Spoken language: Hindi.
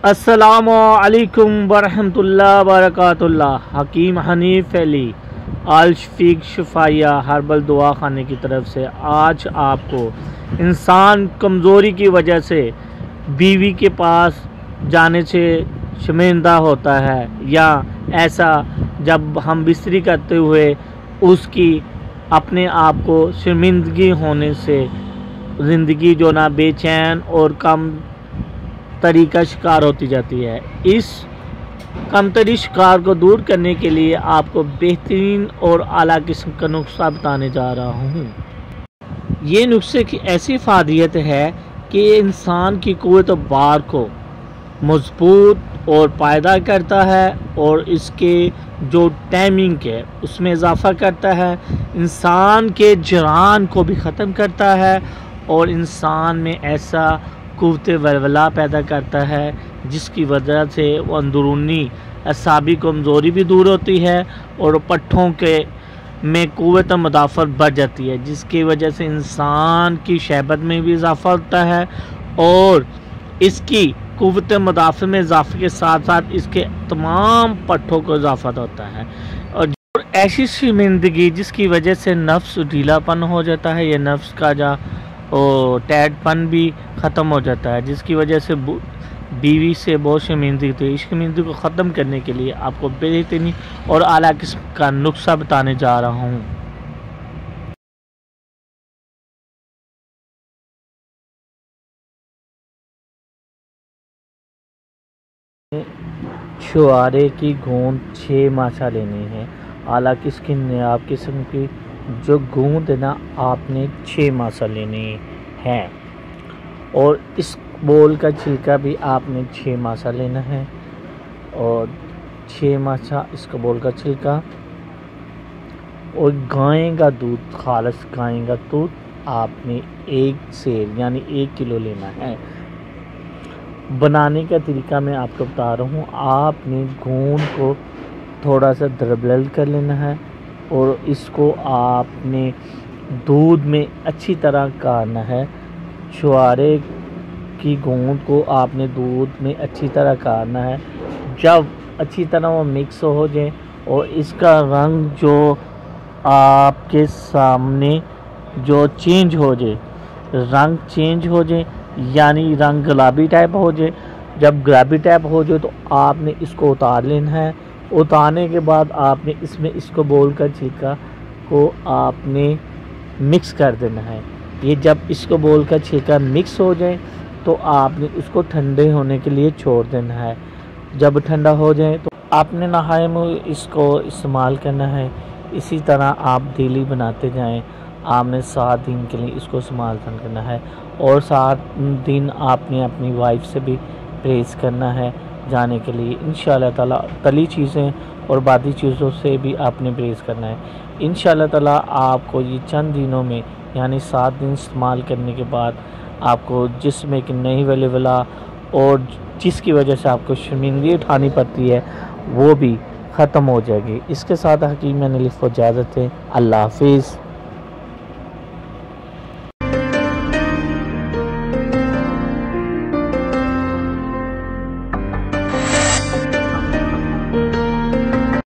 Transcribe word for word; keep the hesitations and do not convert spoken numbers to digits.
अस्सलामु अलैकुम वरहमतुल्लाहि वबरकातुह। हकीम हनीफ अली आल शफीक शफाया हर्बल दुआ खाने की तरफ से आज आपको इंसान कमज़ोरी की वजह से बीवी के पास जाने से शर्मिंदा होता है, या ऐसा जब हम बिस्तरी करते हुए उसकी अपने आप को शर्मिंदगी होने से ज़िंदगी जो ना बेचैन और कम तरीका शिकार होती जाती है। इस कमतरी शिकार को दूर करने के लिए आपको बेहतरीन और आला किस्म का नुस्खा बताने जा रहा हूँ। ये नुस्खे की ऐसी फ़ादियत है कि ये इंसान की क़ुव्वत बार को मजबूत और पायदार करता है और इसके जो टाइमिंग है उसमें इजाफ़ा करता है, इंसान के जरान को भी ख़त्म करता है और इंसान में ऐसा क़ुव्वत वलवला पैदा करता है जिसकी वजह से वो अंदरूनी असाबी कमज़ोरी भी दूर होती है और पट्ठों के में क़ुव्वत मुदाफ़त बढ़ जाती है, जिसकी वजह से इंसान की शहबत में भी इजाफ़ा होता है और इसकी क़ुव्वत मुदाफ़त में इजाफ़े के साथ साथ इसके तमाम पट्ठों को इजाफ़ा होता है। और ऐसी शर्मिंदगी जिसकी वजह से नफ्स ढीलापन हो जाता है, ये नफ्स का जा और टैटपन भी ख़त्म हो जाता है, जिसकी वजह से बीवी से बहुत शर्मिंदगी थी। इस शर्मिंदगी को ख़त्म करने के लिए आपको बेहतरीन और आला किस्म का नुस्खा बताने जा रहा हूँ। छुआरे की गूंद छः माछा लेनी है। आला किस्म नायाब किस्म की जो गूंद है ना, आपने छः माछा लेनी है और इस बोल का छिलका भी आपने छः माछा लेना है और छः माछा इसका बोल का छिलका और गाय का दूध, खालस गाय का दूध आपने एक सेर यानी एक किलो लेना है। बनाने का तरीका मैं आपको बता रहा हूँ। आपने गूंद को थोड़ा सा दरबल कर लेना है और इसको आपने दूध में अच्छी तरह काढ़ना है। छुआरे की गूंद को आपने दूध में अच्छी तरह काढ़ना है। जब अच्छी तरह वो मिक्स हो जाए और इसका रंग जो आपके सामने जो चेंज हो जाए, रंग चेंज हो जाए यानी रंग गुलाबी टाइप हो जाए, जब गुलाबी टाइप हो जाए तो आपने इसको उतार लेना है। उतारने के बाद आपने इसमें इसको बोल कर छिलका को आपने मिक्स कर देना है। ये जब इसको बोल कर छिलका मिक्स हो जाए तो आपने इसको ठंडे होने के लिए छोड़ देना है। जब ठंडा हो जाए तो आपने नहाए में इसको इस्तेमाल करना है। इसी तरह आप डेली बनाते जाएं। आपने सात दिन के लिए इसको इस्तेमाल करना है और सात दिन आपने अपनी वाइफ से भी परहेज़ करना है जाने के लिए। इंशाअल्लाह ताला तली चीज़ें और बादी चीज़ों से भी आपने परहेज़ करना है। इंशाअल्लाह ताला आपको ये चंद दिनों में यानी सात दिन इस्तेमाल करने के बाद आपको जिसमें कि नई वलवला और जिसकी वजह से आपको शर्मिंदगी उठानी पड़ती है वो भी ख़त्म हो जाएगी। इसके साथ हकीम ने लिखो इजाज़त है। अल्लाह हाफिज़।